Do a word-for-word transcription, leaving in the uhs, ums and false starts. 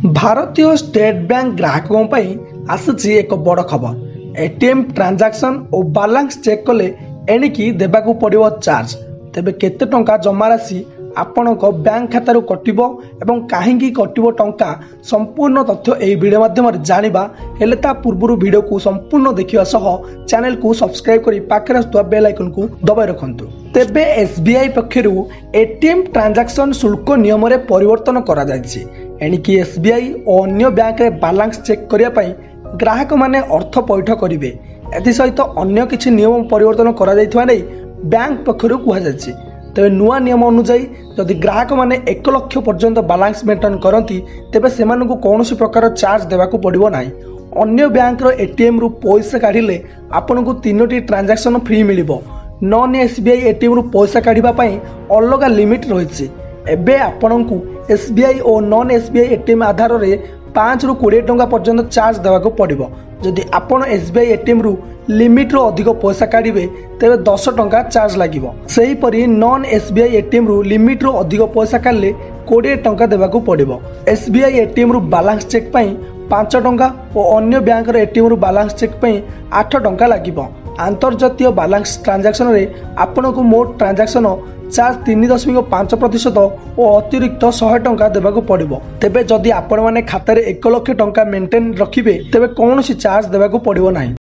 भारतीय state bank ग्राहकों पर आसी एक बड़ खबर। एटीएम ट्रांजैक्शन और बैलेंस चेक कले एणिकी देबाकू पड़िबो चार्ज। तेबे केते टंका जमा राशि आपणक बैंक खातारू कटिबो एवं काहेंकी कटिबो टंका संपूर्ण तथ्य एही वीडियो माध्यम जानिबा। हेले ता पूर्वरु वीडियो को संपूर्ण देखिवा सह चैनल को सब्सक्राइब करी पाखरे आसुवा बेल आइकन को दबाई रखंतु। तेबे एसबीआई पक्षरु एटीएम ट्रांजैक्शन शुल्क नियम रे परिवर्तन करा जायछि। एणिकी एसबीआई और अन्य बैंक रे बैलेंस चेक करिया पई ग्राहक माने अर्थ पैठ करिवे। एथि सहित अन्य किछि नियम परिवर्तन करा जायथिबा नै बैंक पक्षरु कुहा जायछि। तेबे नुआ नियम अनुसार जदि ग्राहक माने एक लक्ष पर्यंत बैलेंस मेंटेन करती तेबे सेमानकु कौनसी प्रकार चार्ज देबाकू पड़िबो नाही। अन्य बैंक रो एटीएम रु पैसा काढिले आपनकु तीनोटी ट्रांजैक्शन फ्री मिलिबो। नॉन एसबीआई एटीएम रु पैसा काढिबा पई अलगा लिमिट रहिछि। एबे आपनकु एसबीआई और नॉन एसबीआई एटीएम आधार रे पाँच रु बीस टंका पर्यंत चार्ज देबाकू पड़िबो। जदि आपण एसबीआई एटीएम रु लिमिट रो अधिक पैसा काढिबे तेबे दस टंका चार्ज लागिबो। सेही परी नॉन एसबीआई एटीएम रु लिमिट रो अधिक पैसा काढले बीस टंका देबाकू पड़िबो। एसबीआई एटीएम रु बैलेंस चेक पई पाँच टंका और अन्य बैंक रो एटीएम रु बैलेंस चेक पई आठ टंका लागिबो। अंतर्जातीय बैलेंस ट्रांजैक्शन रे आपनकु मोट ट्रांजैक्शन चार्ज तीन दशमिक पाँच प्रतिशत और अतिरिक्त सौ टंका देबाकू पड़िबो। तेबे जदि आपण माने खाता रे एक लाख टंका मेंटेन रखिबे तेबे कौन सी चार्ज देबाकू पड़िबो नाही।